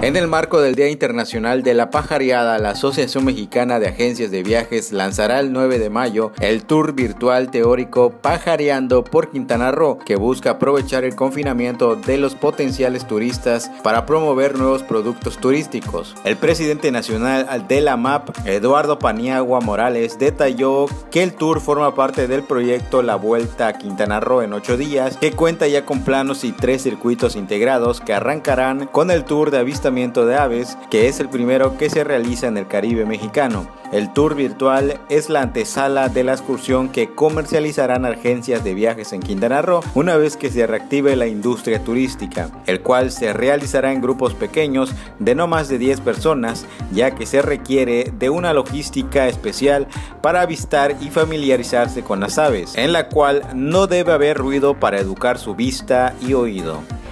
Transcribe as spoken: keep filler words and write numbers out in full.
En el marco del Día Internacional de la Pajareada, la Asociación Mexicana de Agencias de Viajes lanzará el nueve de mayo el tour virtual teórico Pajareando por Quintana Roo, que busca aprovechar el confinamiento de los potenciales turistas para promover nuevos productos turísticos. El presidente nacional de la M A P, Eduardo Paniagua Morales, detalló que el tour forma parte del proyecto La Vuelta a Quintana Roo en ocho días, que cuenta ya con planos y tres circuitos integrados que arrancarán con el tour de avistamiento de aves, que es el primero que se realiza en el Caribe mexicano. El tour virtual es la antesala de la excursión que comercializarán agencias de viajes en Quintana Roo una vez que se reactive la industria turística, el cual se realizará en grupos pequeños de no más de diez personas, ya que se requiere de una logística especial para avistar y familiarizarse con las aves, en la cual no debe haber ruido para educar su vista y oído.